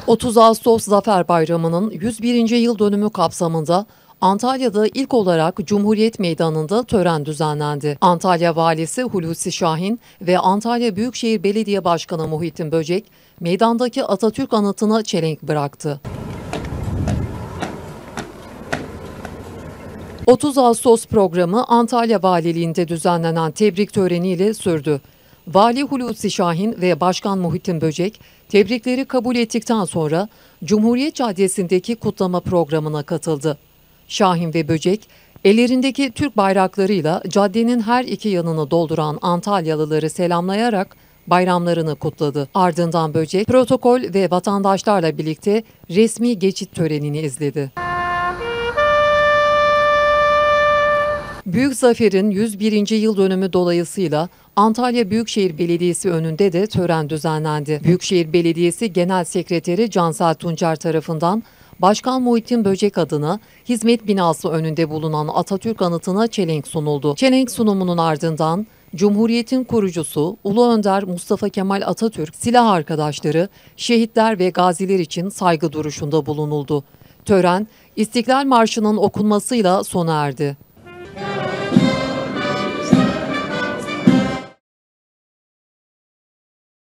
30 Ağustos Zafer Bayramı'nın 101. yıl dönümü kapsamında Antalya'da ilk olarak Cumhuriyet Meydanı'nda tören düzenlendi. Antalya Valisi Hulusi Şahin ve Antalya Büyükşehir Belediye Başkanı Muhittin Böcek, meydandaki Atatürk anıtına çelenk bıraktı. 30 Ağustos programı Antalya Valiliği'nde düzenlenen tebrik töreniyle sürdü. Vali Hulusi Şahin ve Başkan Muhittin Böcek tebrikleri kabul ettikten sonra Cumhuriyet Caddesi'ndeki kutlama programına katıldı. Şahin ve Böcek ellerindeki Türk bayraklarıyla caddenin her iki yanını dolduran Antalyalıları selamlayarak bayramlarını kutladı. Ardından Böcek protokol ve vatandaşlarla birlikte resmi geçit törenini izledi. Büyük Zafer'in 101. yıl dönümü dolayısıyla Antalya Büyükşehir Belediyesi önünde de tören düzenlendi. Büyükşehir Belediyesi Genel Sekreteri Cansel Tuncer tarafından Başkan Muhittin Böcek adına hizmet binası önünde bulunan Atatürk anıtına çelenk sunuldu. Çelenk sunumunun ardından Cumhuriyet'in kurucusu Ulu Önder Mustafa Kemal Atatürk, silah arkadaşları, şehitler ve gaziler için saygı duruşunda bulunuldu. Tören, İstiklal Marşı'nın okunmasıyla sona erdi.